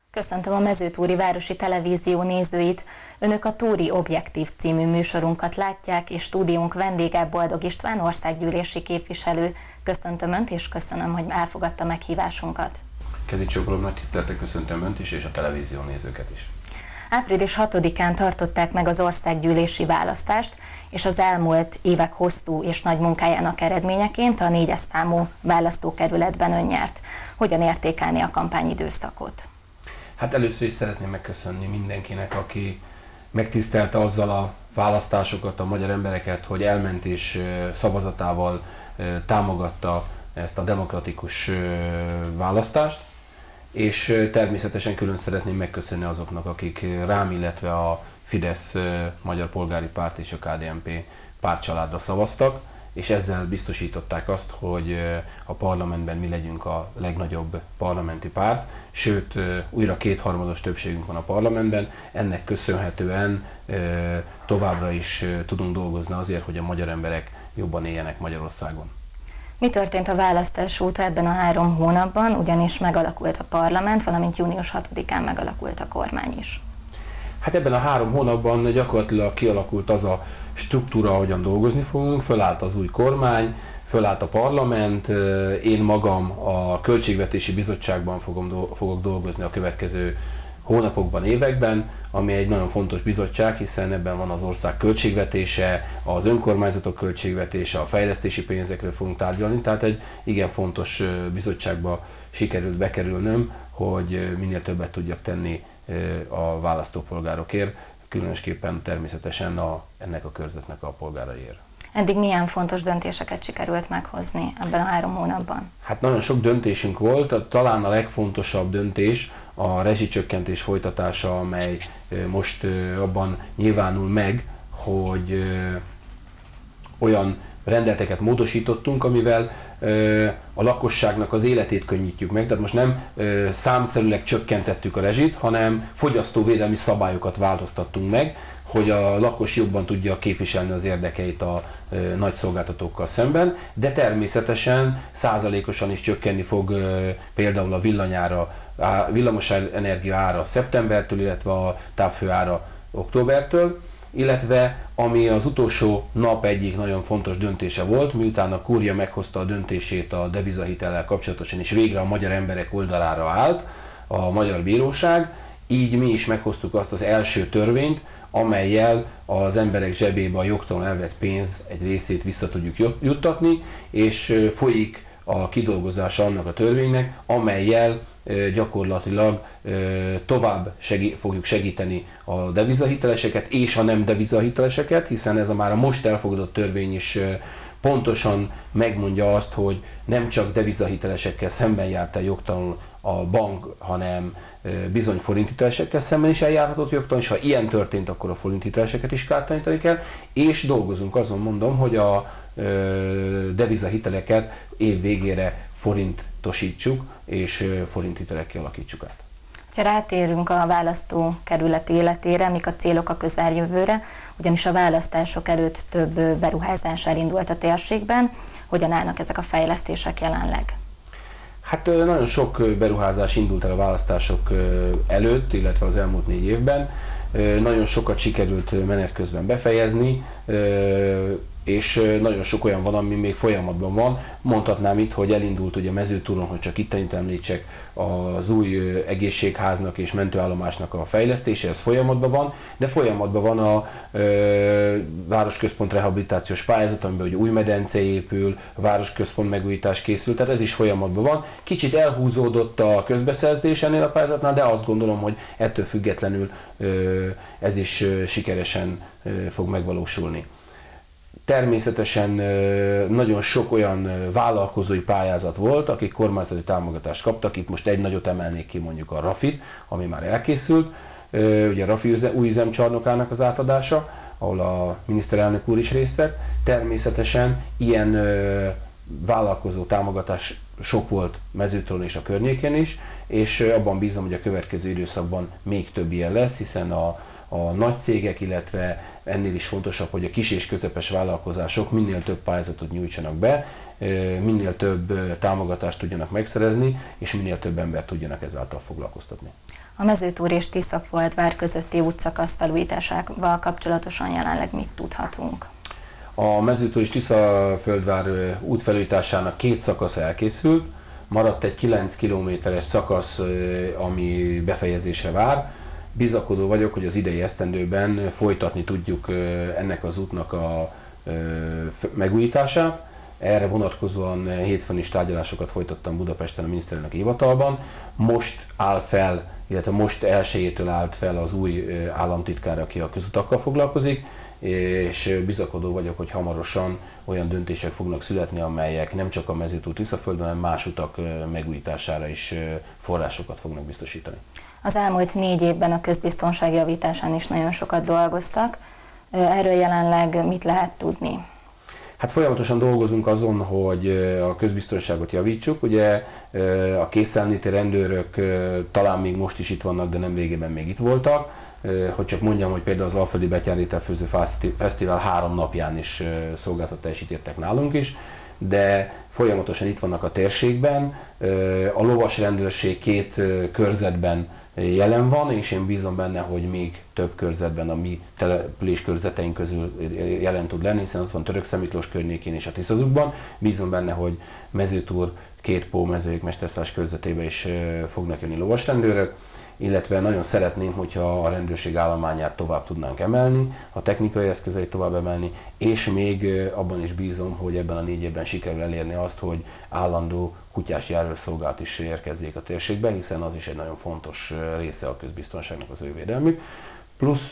Köszöntöm a Mezőtúri Városi Televízió nézőit! Önök a Túri Objektív című műsorunkat látják, és stúdiónk vendége Boldog István országgyűlési képviselő. Köszöntöm Önt, és köszönöm, hogy elfogadta meghívásunkat. Kezicsókolom, nagy tisztelettel köszöntöm Önt is, és a televízió nézőket is. Április 6-án tartották meg az országgyűlési választást, és az elmúlt évek hosszú és nagy munkájának eredményeként a 4-es számú választókerületben Ön nyert. Hogyan értékelni a kampányidőszakot? Hát először is szeretném megköszönni mindenkinek, aki megtisztelte azzal a választásokat, a magyar embereket, hogy elment és szavazatával támogatta ezt a demokratikus választást, és természetesen külön szeretném megköszönni azoknak, akik rám, illetve a Fidesz Magyar Polgári Párt és a KDNP pártcsaládra szavaztak, és ezzel biztosították azt, hogy a parlamentben mi legyünk a legnagyobb parlamenti párt, sőt, újra kétharmados többségünk van a parlamentben, ennek köszönhetően továbbra is tudunk dolgozni azért, hogy a magyar emberek jobban éljenek Magyarországon. Mi történt a választás óta ebben a 3 hónapban, ugyanis megalakult a parlament, valamint június 6-án megalakult a kormány is? Hát ebben a 3 hónapban gyakorlatilag kialakult az a struktúra, ahogyan dolgozni fogunk, fölállt az új kormány, fölállt a parlament, én magam a Költségvetési Bizottságban fogok dolgozni a következő hónapokban, években, ami egy nagyon fontos bizottság, hiszen ebben van az ország költségvetése, az önkormányzatok költségvetése, a fejlesztési pénzekről fogunk tárgyalni, tehát egy igen fontos bizottságba sikerült bekerülnöm, hogy minél többet tudjak tenni a választópolgárokért, különösképpen természetesen ennek a körzetnek a polgáraiért. Eddig milyen fontos döntéseket sikerült meghozni ebben a 3 hónapban? Hát nagyon sok döntésünk volt, talán a legfontosabb döntés a rezsicsökkentés folytatása, amely most abban nyilvánul meg, hogy olyan rendeleteket módosítottunk, amivel a lakosságnak az életét könnyítjük meg, tehát most nem számszerűleg csökkentettük a rezsit, hanem fogyasztóvédelmi szabályokat változtattunk meg, hogy a lakos jobban tudja képviselni az érdekeit a nagy szolgáltatókkal szemben, de természetesen százalékosan is csökkenni fog például a villamos energia ára szeptembertől, illetve a távhő ára októbertől, illetve ami az utolsó nap egyik nagyon fontos döntése volt, miután a kúria meghozta a döntését a devizahitellel kapcsolatosan, és végre a magyar emberek oldalára állt a magyar bíróság, így mi is meghoztuk azt az első törvényt, amellyel az emberek zsebébe a jogtalan elvett pénz egy részét vissza tudjuk juttatni, és folyik a kidolgozása annak a törvénynek, amellyel gyakorlatilag tovább fogjuk segíteni a devizahiteleseket és a nem devizahiteleseket, hiszen ez már a most elfogadott törvény is pontosan megmondja azt, hogy nem csak devizahitelesekkel szemben járt el jogtalanul a bank, hanem bizony forinthitelesekkel szemben is eljárhatott jogtalan, és ha ilyen történt, akkor a forinthiteleseket is kártalanítani kell, és dolgozunk azon, mondom, hogy a devizahiteleket év végére forintosítsuk, és forinthitelek kialakítsuk át. Ha rátérünk a választókerület életére, mik a célok a közeljövőre, ugyanis a választások előtt több beruházás elindult a térségben. Hogyan állnak ezek a fejlesztések jelenleg? Hát nagyon sok beruházás indult el a választások előtt, illetve az elmúlt 4 évben. Nagyon sokat sikerült menet közben befejezni, és nagyon sok olyan van, ami még folyamatban van. Mondhatnám itt, hogy elindult ugye a Mezőtúron, hogy csak itt említsek, az új egészségháznak és mentőállomásnak a fejlesztése, ez folyamatban van, de folyamatban van a városközpont rehabilitációs pályázat, amiben ugye új medence épül, a városközpont megújítás készül, tehát ez is folyamatban van. Kicsit elhúzódott a közbeszerzés ennél a pályázatnál, de azt gondolom, hogy ettől függetlenül ez is sikeresen fog megvalósulni. Természetesen nagyon sok olyan vállalkozói pályázat volt, akik kormányzati támogatást kaptak. Itt most egy nagyot emelnék ki, mondjuk a Rafit, ami már elkészült, ugye a Rafi új üzemcsarnokának az átadása, ahol a miniszterelnök úr is részt vett. Természetesen ilyen vállalkozó támogatás sok volt Mezőtúron és a környékén is, és abban bízom, hogy a következő időszakban még több ilyen lesz, hiszen a nagy cégek, illetve ennél is fontosabb, hogy a kis és közepes vállalkozások minél több pályázatot nyújtsanak be. minél több támogatást tudjanak megszerezni, és minél több embert tudjanak ezáltal foglalkoztatni. A Mezőtúr és Tiszafoldvár közötti útszakasz felújításával kapcsolatosan jelenleg mit tudhatunk? A Mezőtúr és Tiszaföldvár útfelújításának 2 szakasz elkészült, maradt egy 9 kilométeres szakasz, ami befejezésre vár. Bizakodó vagyok, hogy az idei esztendőben folytatni tudjuk ennek az útnak a megújítását. Erre vonatkozóan hétfőn is tárgyalásokat folytattam Budapesten a miniszterelnöki hivatalban. Most áll fel, illetve most 1-től állt fel az új államtitkár, aki a közutakkal foglalkozik, és bizakodó vagyok, hogy hamarosan olyan döntések fognak születni, amelyek nem csak a Mezőtúr Tiszaföldben, hanem más utak megújítására is forrásokat fognak biztosítani. Az elmúlt 4 évben a közbiztonság javításán is nagyon sokat dolgoztak. Erről jelenleg mit lehet tudni? Hát folyamatosan dolgozunk azon, hogy a közbiztonságot javítsuk. Ugye a készenléti rendőrök talán még most is itt vannak, de nem régebben még itt voltak. Hogy csak mondjam, hogy például az Alföldi Betyári Ételfőző Fesztivál 3 napján is szolgáltat teljesítettek nálunk is, de folyamatosan itt vannak a térségben. A lovas rendőrség 2 körzetben jelen van, és én bízom benne, hogy még több körzetben a mi település körzeteink közül jelen tud lenni, hiszen ott van Törökszemiklós környékén és a Tiszazugban. Bízom benne, hogy Mezőtúr, Kétpó, Mezőjék, Mesterszás körzetébe is fognak jönni lovasrendőrök, illetve nagyon szeretném, hogyha a rendőrség állományát tovább tudnánk emelni, a technikai eszközeit tovább emelni, és még abban is bízom, hogy ebben a 4 évben sikerül elérni azt, hogy állandó kutyás járőrszolgálat is érkezzék a térségbe, hiszen az is egy nagyon fontos része a közbiztonságnak, az ő védelmük. Plusz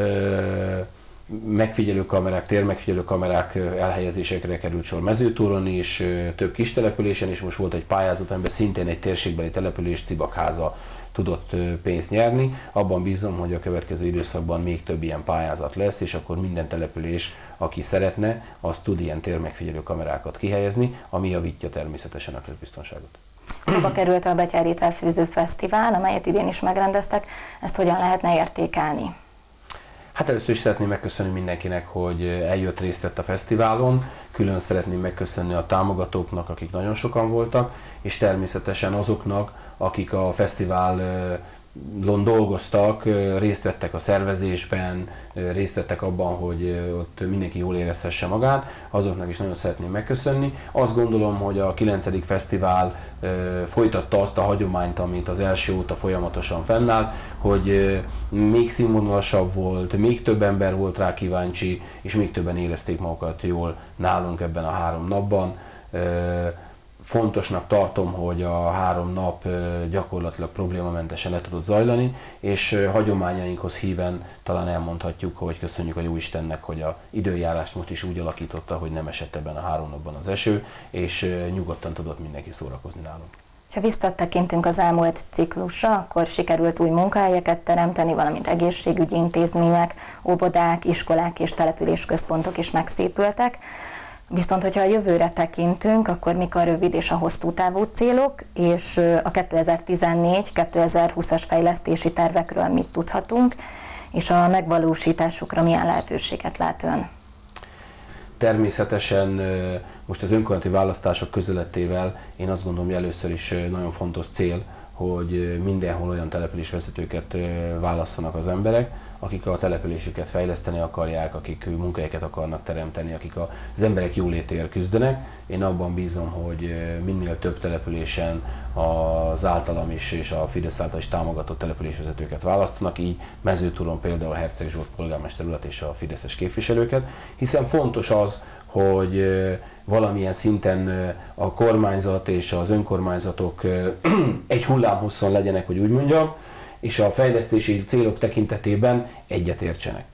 megfigyelőkamerák, térmegfigyelőkamerák elhelyezésekre került sor Mezőtúron is, több kis településen is. Most volt egy pályázat, amiben szintén egy térségbeli település, Cibakháza tudott pénzt nyerni. Abban bízom, hogy a következő időszakban még több ilyen pályázat lesz, és akkor minden település, aki szeretne, az tud ilyen térmegfigyelő kamerákat kihelyezni, ami javítja természetesen a közbiztonságot. Szóba került a Betyári Ételfőző Fesztivál, amelyet idén is megrendeztek. Ezt hogyan lehetne értékelni? Hát először is szeretném megköszönni mindenkinek, hogy eljött, részt vett a fesztiválon. Külön szeretném megköszönni a támogatóknak, akik nagyon sokan voltak, és természetesen azoknak, akik a fesztiválon dolgoztak, részt vettek a szervezésben, részt vettek abban, hogy ott mindenki jól érezhesse magát, azoknak is nagyon szeretném megköszönni. Azt gondolom, hogy a 9. fesztivál folytatta azt a hagyományt, amit az első óta folyamatosan fennáll, hogy még színvonalasabb volt, még több ember volt rá kíváncsi, és még többen érezték magukat jól nálunk ebben a 3 napban. Fontosnak tartom, hogy a 3 nap gyakorlatilag problémamentesen le tudott zajlani, és hagyományainkhoz híven talán elmondhatjuk, hogy köszönjük a Jóistennek, hogy a időjárást most is úgy alakította, hogy nem esett ebben a 3 napban az eső, és nyugodtan tudott mindenki szórakozni nálunk. Ha visszatekintünk az elmúlt ciklusra, akkor sikerült új munkahelyeket teremteni, valamint egészségügyi intézmények, óvodák, iskolák és településközpontok is megszépültek. Viszont, hogyha a jövőre tekintünk, akkor mik a rövid és a hosszú távú célok, és a 2014-2020-as fejlesztési tervekről mit tudhatunk, és a megvalósításukra milyen lehetőséget lát ön? Természetesen most az önkormányzati választások közelettével én azt gondolom, hogy először is nagyon fontos cél, hogy mindenhol olyan településvezetőket válasszanak az emberek, akik a településüket fejleszteni akarják, akik munkahelyeket akarnak teremteni, akik az emberek jólétéért küzdenek. Én abban bízom, hogy minél több településen az általam is és a Fidesz által is támogatott településvezetőket választanak, így Mezőtúron például Herceg Zsolt polgármester urat és a fideszes képviselőket, hiszen fontos az, hogy valamilyen szinten a kormányzat és az önkormányzatok egy hullámhosszon legyenek, hogy úgy mondjam, és a fejlesztési célok tekintetében egyetértsenek.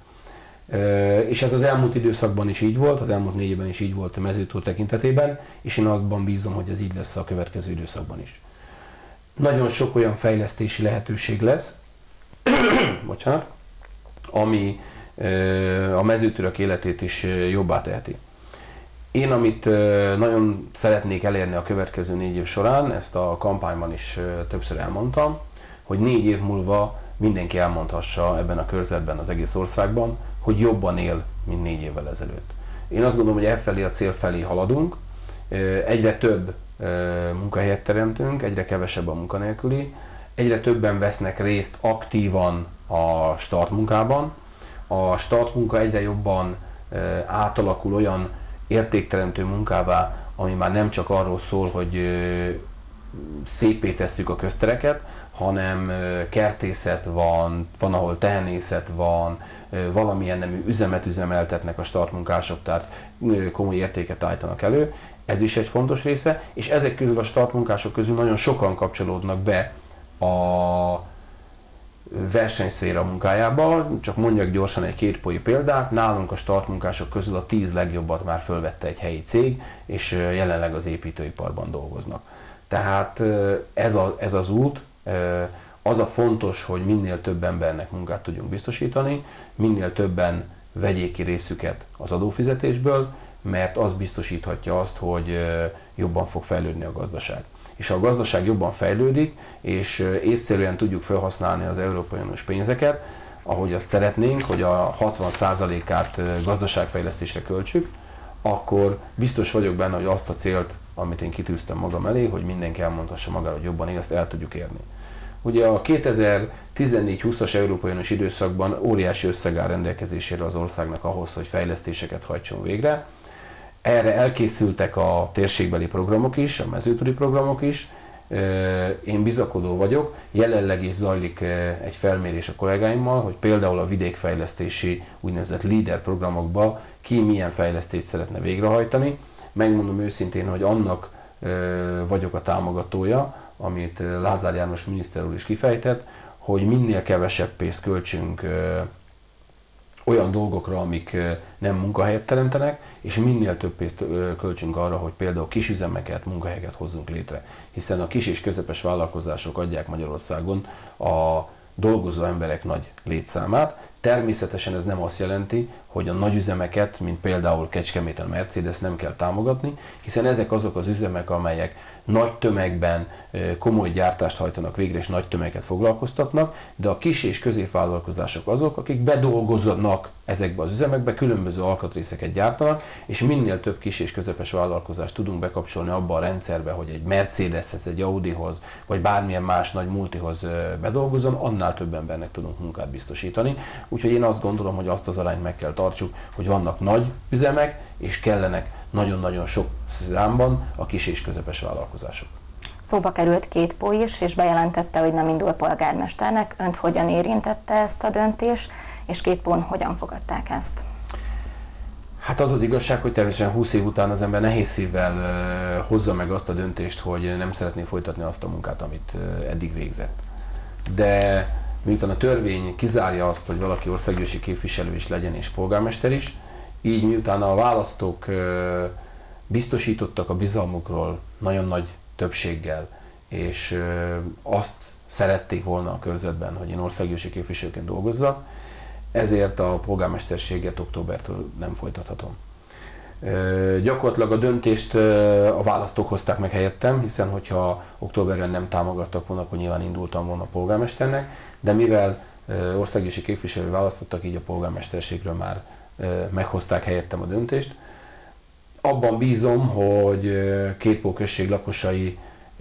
És ez az elmúlt időszakban is így volt, az elmúlt 4 évben is így volt a Mezőtúr tekintetében, és én abban bízom, hogy ez így lesz a következő időszakban is. Nagyon sok olyan fejlesztési lehetőség lesz, bocsánat, ami a mezőtúrok életét is jobbá teheti. Én, amit nagyon szeretnék elérni a következő 4 év során, ezt a kampányban is többször elmondtam, hogy 4 év múlva mindenki elmondhassa ebben a körzetben, az egész országban, hogy jobban él, mint 4 évvel ezelőtt. Én azt gondolom, hogy e felé a cél felé haladunk, Egyre több munkahelyet teremtünk, egyre kevesebb a munkanélküli, egyre többen vesznek részt aktívan a startmunkában. A startmunka egyre jobban átalakul olyan értékteremtő munkává, ami már nem csak arról szól, hogy szépé tesszük a köztereket, hanem kertészet van, van ahol tehenészet van, valamilyen nemű üzemet üzemeltetnek a startmunkások, tehát komoly értéket állítanak elő. Ez is egy fontos része, és ezek közül a startmunkások közül nagyon sokan kapcsolódnak be a versenyszféra munkájába. Csak mondjak gyorsan egy kétpói példát. Nálunk a startmunkások közül a 10 legjobbat már fölvette egy helyi cég, és jelenleg az építőiparban dolgoznak. Tehát ez az út, az a fontos, hogy minél több embernek munkát tudjunk biztosítani, minél többen vegyék ki részüket az adófizetésből, mert az biztosíthatja azt, hogy jobban fog fejlődni a gazdaság. És ha a gazdaság jobban fejlődik, és észszerűen tudjuk felhasználni az Európai Uniós pénzeket, ahogy azt szeretnénk, hogy a 60%-át gazdaságfejlesztésre költsük, akkor biztos vagyok benne, hogy azt a célt, amit én kitűztem magam elé, hogy mindenki elmondhassa magára, hogy jobban él, azt el tudjuk érni. Ugye a 2014-20-as Európai Uniós időszakban óriási összeg áll rendelkezésére az országnak ahhoz, hogy fejlesztéseket hajtson végre. Erre elkészültek a térségbeli programok is, a mezőturi programok is. Én bizakodó vagyok, jelenleg is zajlik egy felmérés a kollégáimmal, hogy például a vidékfejlesztési úgynevezett LEADER programokba ki milyen fejlesztést szeretne végrehajtani. Megmondom őszintén, hogy annak vagyok a támogatója, amit Lázár János miniszter úr is kifejtett, hogy minél kevesebb pénzt költsünk olyan dolgokra, amik nem munkahelyet teremtenek, és minél több pénzt költsünk arra, hogy például kisüzemeket, munkahelyeket hozzunk létre. Hiszen a kis és közepes vállalkozások adják Magyarországon a dolgozó emberek nagy létszámát. Természetesen ez nem azt jelenti, hogy a nagy üzemeket, mint például Kecskeméten a Mercedes nem kell támogatni, hiszen ezek azok az üzemek, amelyek nagy tömegben komoly gyártást hajtanak végre és nagy tömeget foglalkoztatnak, de a kis és középvállalkozások azok, akik bedolgoznak ezekbe az üzemekbe, különböző alkatrészeket gyártanak, és minél több kis és közepes vállalkozást tudunk bekapcsolni abba a rendszerbe, hogy egy Mercedeshez, egy Audihoz, vagy bármilyen más nagy multihoz bedolgozzon, annál több embernek tudunk munkát biztosítani. Úgyhogy én azt gondolom, hogy azt az arányt meg kell tartsuk, hogy vannak nagy üzemek, és kellenek nagyon-nagyon sok számban a kis és közepes vállalkozások. Szóba került Kétpó is, és bejelentette, hogy nem indul polgármesternek. Önt hogyan érintette ezt a döntés, és Kétpón hogyan fogadták ezt? Hát az az igazság, hogy természetesen 20 év után az ember nehéz szívvel hozza meg azt a döntést, hogy nem szeretné folytatni azt a munkát, amit eddig végzett. De miután a törvény kizárja azt, hogy valaki országgyűlési képviselő is legyen és polgármester is, így miután a választók biztosítottak a bizalmukról nagyon nagy többséggel, és azt szerették volna a körzetben, hogy én országgyűlési képviselőként dolgozzak, ezért a polgármesterséget októbertől nem folytathatom. Gyakorlatilag a döntést a választók hozták meg helyettem, hiszen hogyha októberben nem támogattak volna, akkor nyilván indultam volna polgármesternek, de mivel országgyűlési képviselő választottak, így a polgármesterségről már meghozták helyettem a döntést. Abban bízom, hogy Kétpó község lakosai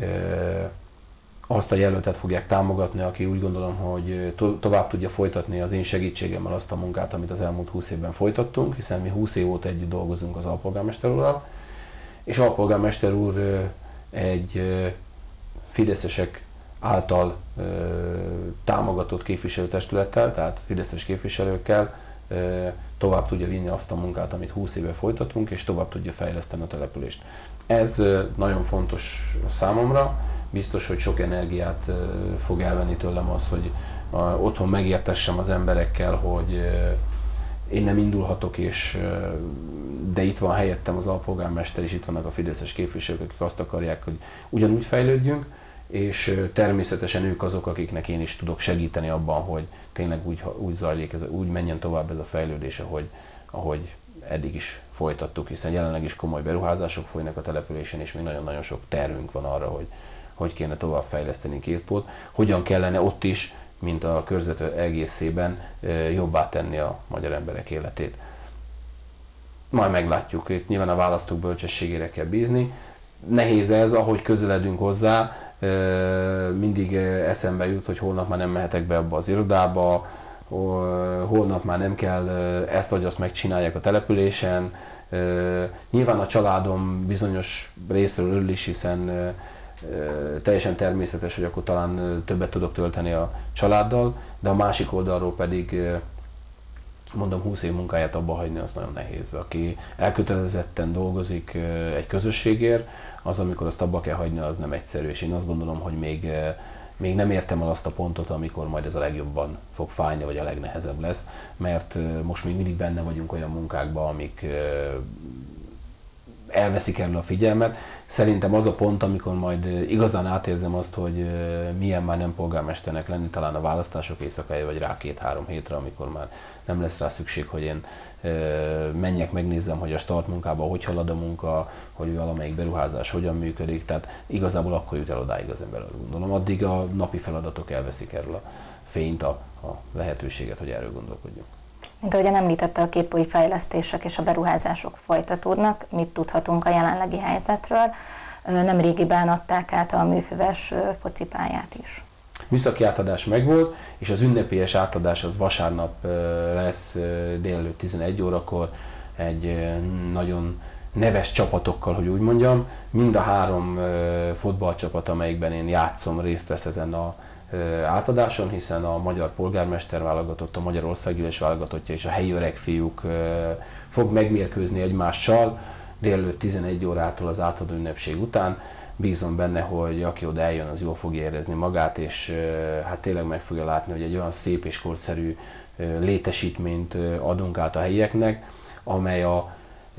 azt a jelöltet fogják támogatni, aki úgy gondolom, hogy tovább tudja folytatni az én segítségemmel azt a munkát, amit az elmúlt 20 évben folytattunk, hiszen mi 20 év óta együtt dolgozunk az alpolgármester úrral, és alpolgármester úr egy fideszesek által támogatott képviselőtestülettel, tehát fideszes képviselőkkel tovább tudja vinni azt a munkát, amit 20 éve folytatunk, és tovább tudja fejleszteni a települést. Ez nagyon fontos számomra, biztos, hogy sok energiát fog elvenni tőlem az, hogy otthon megértessem az emberekkel, hogy én nem indulhatok, de itt van helyettem az alpolgármester, és itt vannak a fideszes képviselők, akik azt akarják, hogy ugyanúgy fejlődjünk, és természetesen ők azok, akiknek én is tudok segíteni abban, hogy tényleg úgy zajlik, úgy menjen tovább ez a fejlődés, ahogy eddig is folytattuk, hiszen jelenleg is komoly beruházások folynak a településen, és még nagyon-nagyon sok tervünk van arra, hogy kéne tovább fejleszteni Kétpót, hogyan kellene ott is, mint a körzet egészében jobbá tenni a magyar emberek életét. majd meglátjuk, itt nyilván a választók bölcsességére kell bízni. Nehéz ez, ahogy közeledünk hozzá, mindig eszembe jut, hogy holnap már nem mehetek be abba az irodába, holnap már nem kell ezt vagy azt megcsinálják a településen. Nyilván a családom bizonyos részről örül is, hiszen teljesen természetes, hogy akkor talán többet tudok tölteni a családdal, de a másik oldalról pedig mondom, 20 év munkáját abba hagyni, az nagyon nehéz. Aki elkötelezetten dolgozik egy közösségért, az, amikor azt abba kell hagyni, az nem egyszerű. És én azt gondolom, hogy még nem értem el azt a pontot, amikor majd ez a legjobban fog fájni, vagy a legnehezebb lesz, mert most még mindig benne vagyunk olyan munkákban, amik elveszik erről a figyelmet. Szerintem az a pont, amikor majd igazán átérzem azt, hogy milyen már nem polgármesternek lenni, talán a választások éjszakája, vagy rá 2-3 hétre, amikor már nem lesz rá szükség, hogy én menjek, megnézzem, hogy a start munkában hogy halad a munka, hogy valamelyik beruházás hogyan működik, tehát igazából akkor jut el odáig az ember, gondolom. Addig a napi feladatok elveszik erről a fényt, a lehetőséget, hogy erről gondolkodjunk. Mint ahogyan említette, a kétpói fejlesztések és a beruházások folytatódnak. Mit tudhatunk a jelenlegi helyzetről? Nemrégiben adták át a műfüves focipályát is. Műszaki átadás megvolt, és az ünnepélyes átadás az vasárnap lesz délelőtt 11 órakor egy nagyon neves csapatokkal, hogy úgy mondjam. Mind a 3 fotballcsapat, amelyikben én játszom, részt vesz ezen a átadáson, hiszen a magyar polgármester válogatott, a magyar országgyűlés válogatottja és a helyi öregfiúk fog megmérkőzni egymással délelőtt 11 órától az átadó ünnepség után. Bízom benne, hogy aki oda eljön, az jól fogja érezni magát, és hát tényleg meg fogja látni, hogy egy olyan szép és korszerű létesítményt adunk át a helyieknek, amely a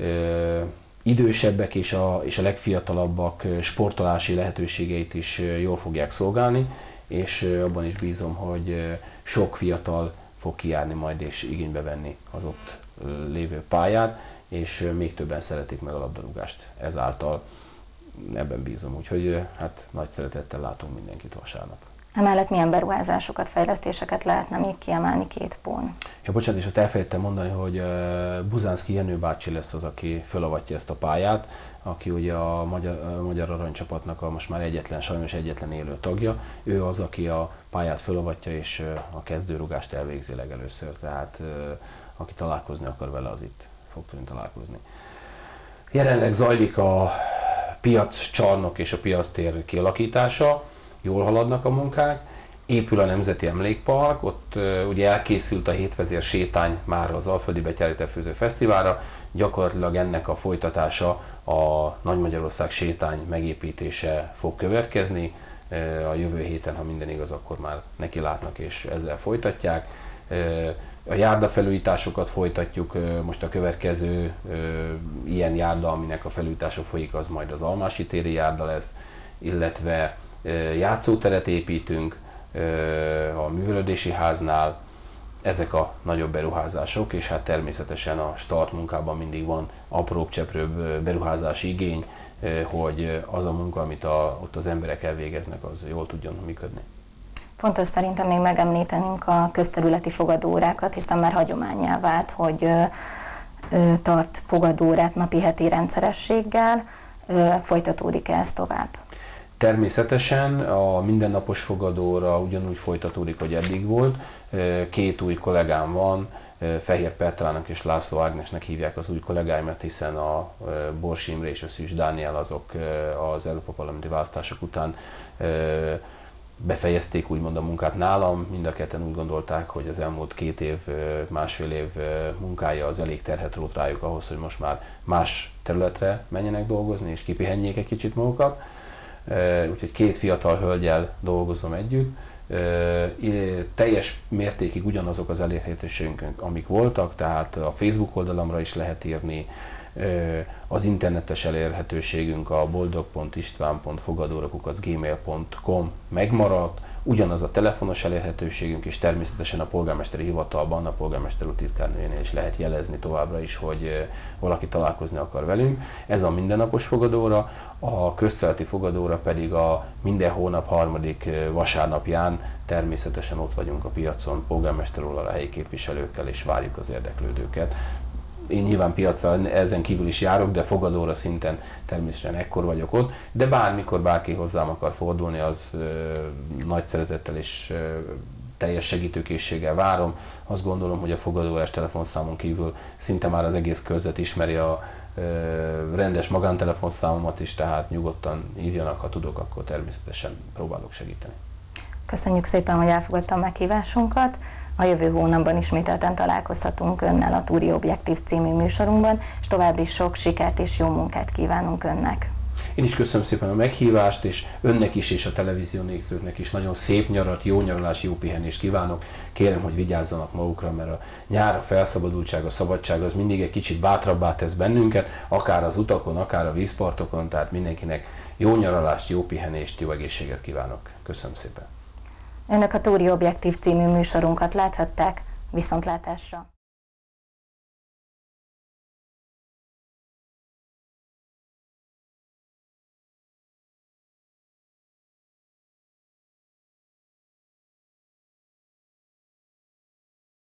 idősebbek és a legfiatalabbak sportolási lehetőségeit is jól fogják szolgálni, és abban is bízom, hogy sok fiatal fog kijárni majd és igénybe venni az ott lévő pályát, és még többen szeretik meg a labdarúgást ezáltal. Ebben bízom, úgyhogy hát nagy szeretettel látunk mindenkit vasárnap. Emellett milyen beruházásokat, fejlesztéseket lehetne még kiemelni Kétpón? Ja, bocsánat, és azt elfelejtettem mondani, hogy Buzánszky Jenő bácsi lesz az, aki fölavatja ezt a pályát, aki ugye a Magyar Aranycsapatnak a most már sajnos egyetlen élő tagja. Ő az, aki a pályát fölavatja és a kezdőrugást elvégzi legelőször, tehát aki találkozni akar vele, az itt fog tudni találkozni. Jelenleg zajlik a piaccsarnok és a piactér kialakítása, jól haladnak a munkák, épül a Nemzeti Emlékpark, ott ugye elkészült a hétvezér sétány már az Alföldi Betyárítőfőző Fesztiválra, gyakorlatilag ennek a folytatása a Nagy Magyarország sétány megépítése fog következni. A jövő héten, ha minden igaz, akkor már neki látnak és ezzel folytatják. A járdafelújításokat folytatjuk, most a következő ilyen járda, aminek a felújítása folyik, az majd az Almási téri járda lesz, illetve játszóteret építünk a művelődési háznál. Ezek a nagyobb beruházások, és hát természetesen a start munkában mindig van apróbb, cseprőbb beruházási igény, hogy az a munka, amit ott az emberek elvégeznek, az jól tudjon működni. Fontos szerintem még megemlítenünk a közterületi fogadóórákat, hiszen már hagyománnyá vált, hogy tart fogadóórát napi-heti rendszerességgel. Folytatódik-e ez tovább? Természetesen a mindennapos fogadóóra ugyanúgy folytatódik, hogy eddig volt. 2 új kollégám van, Fehér Petrának és László Ágnesnek hívják az új kollégáimat, hiszen a Bors Imre és a Szűcs Dániel azok az Európa Parlamenti választások után befejezték úgymond a munkát nálam, mind a ketten úgy gondolták, hogy az elmúlt 2 év, másfél év munkája az elég terhet rótt rájuk ahhoz, hogy most már más területre menjenek dolgozni, és kipihenjék egy kicsit magukat. Úgyhogy 2 fiatal hölgyel dolgozom együtt. Teljes mértékig ugyanazok az elérhetőségünk, amik voltak, tehát a Facebook oldalamra is lehet írni, az internetes elérhetőségünk a boldog.istván.fogadóra@gmail.com megmaradt, ugyanaz a telefonos elérhetőségünk, és természetesen a polgármesteri hivatalban, a polgármester úr titkárnőjénél is lehet jelezni továbbra is, hogy valaki találkozni akar velünk. Ez a mindennapos fogadóra, a közterületi fogadóra pedig a minden hónap 3. vasárnapján természetesen ott vagyunk a piacon, polgármester úrral, a helyi képviselőkkel, és várjuk az érdeklődőket. én nyilván piacra ezen kívül is járok, de fogadóra szinten természetesen ekkor vagyok ott, de bármikor bárki hozzám akar fordulni, az nagy szeretettel és teljes segítőkészséggel várom. Azt gondolom, hogy a fogadórás telefonszámon kívül szinte már az egész körzet ismeri a rendes magántelefonszámomat is, tehát nyugodtan hívjanak, ha tudok, akkor természetesen próbálok segíteni. Köszönjük szépen, hogy elfogadta a meghívásunkat. A jövő hónapban ismételten találkozhatunk önnel a Túri Objektív című műsorunkban, és további sok sikert és jó munkát kívánunk önnek. Én is köszönöm szépen a meghívást, és önnek is és a televízió nézőknek is nagyon szép nyarat, jó nyaralás, jó pihenést kívánok. Kérem, hogy vigyázzanak magukra, mert a nyár, a felszabadultság, a szabadság az mindig egy kicsit bátrabbá tesz bennünket, akár az utakon, akár a vízpartokon, tehát mindenkinek jó nyaralást, jó pihenést, jó egészséget kívánok. Köszönöm szépen. Önök a Túri Objektív című műsorunkat láthatták, viszontlátásra!